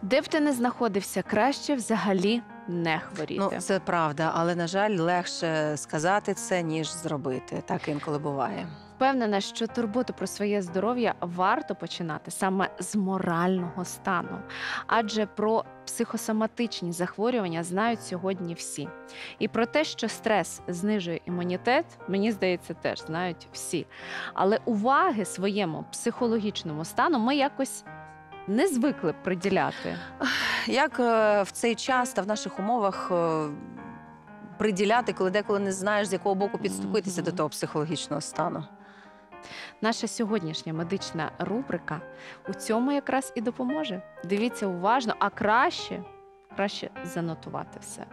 Де б ти не знаходився, краще взагалі не хворіти. Ну, це правда, але, на жаль, легше сказати це, ніж зробити. Так інколи буває. Впевнена, що турботу про своє здоров'я варто починати саме з морального стану. Адже про психосоматичні захворювання знають сьогодні всі. І про те, що стрес знижує імунітет, мені здається, теж знають всі. Але уваги своєму психологічному стану ми якось не звикли приділяти. Як в цей час та в наших умовах приділяти, коли деколи не знаєш, з якого боку підступитися до того психологічного стану? Наша сьогоднішня медична рубрика у цьому якраз і допоможе. Дивіться уважно, а краще занотувати все.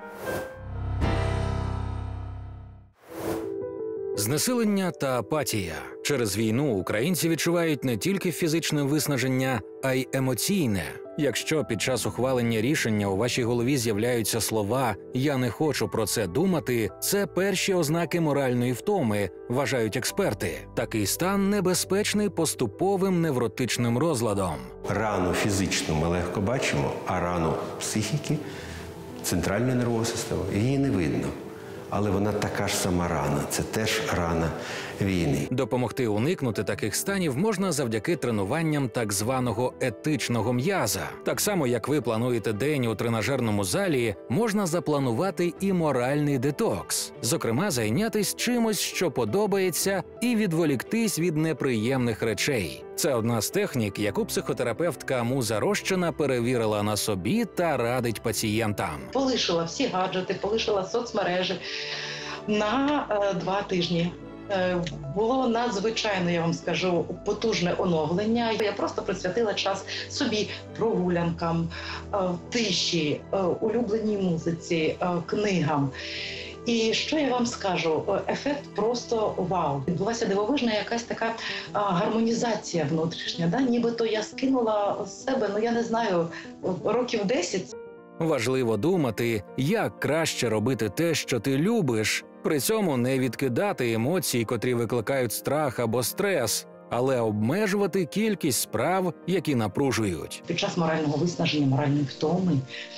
Знесилення та апатія. Через війну українці відчувають не тільки фізичне виснаження, а й емоційне. Якщо під час ухвалення рішення у вашій голові з'являються слова «я не хочу про це думати», це перші ознаки моральної втоми, вважають експерти. Такий стан небезпечний поступовим невротичним розладом. Рану фізичну ми легко бачимо, а рану психіки, центральної нервової системи, її не видно. Але вона така ж сама рана, це теж рана війни. Допомогти уникнути таких станів можна завдяки тренуванням так званого етичного м'яза. Так само, як ви плануєте день у тренажерному залі, можна запланувати і моральний детокс. Зокрема, зайнятись чимось, що подобається, і відволіктись від неприємних речей. Це одна з технік, яку психотерапевтка Муза Рощина перевірила на собі та радить пацієнтам. Полишила всі гаджети, полишила соцмережі на 2 тижні. Було надзвичайно, я вам скажу, потужне оновлення. Я просто присвятила час собі, прогулянкам, тиші, улюбленій музиці, книгам. І що я вам скажу, ефект просто вау. Відбулася дивовижна якась така гармонізація внутрішня. Да? Нібито я скинула з себе, я не знаю, років 10. Важливо думати, як краще робити те, що ти любиш, при цьому не відкидати емоції, котрі викликають страх або стрес, але обмежувати кількість справ, які напружують. Під час морального виснаження, моральної втоми,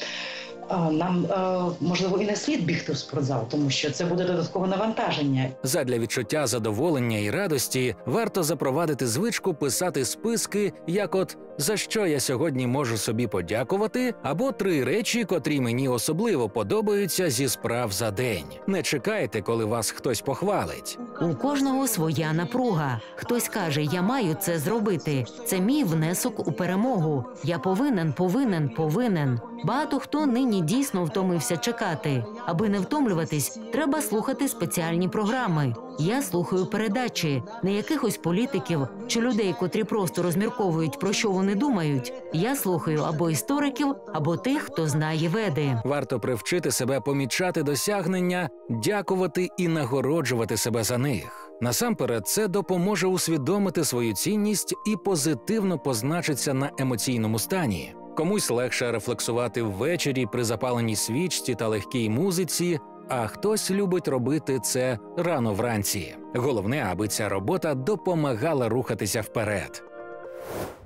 нам, можливо, і не слід бігти в спортзал, тому що це буде додаткове навантаження. Задля відчуття задоволення і радості варто запровадити звичку писати списки, як от «За що я сьогодні можу собі подякувати?» або 3 речі, котрі мені особливо подобаються зі справ за день. Не чекайте, коли вас хтось похвалить. У кожного своя напруга. Хтось каже, я маю це зробити. Це мій внесок у перемогу. Я повинен. Багато хто нині дійсно втомився чекати. Аби не втомлюватись, треба слухати спеціальні програми. Я слухаю передачі, не якихось політиків чи людей, котрі просто розмірковують, про що вони думають. Я слухаю або істориків, або тих, хто знає веди. Варто привчити себе помічати досягнення, дякувати і нагороджувати себе за них. Насамперед, це допоможе усвідомити свою цінність і позитивно позначиться на емоційному стані. Комусь легше рефлексувати ввечері при запаленій свічці та легкій музиці, а хтось любить робити це рано вранці. Головне, аби ця робота допомагала рухатися вперед.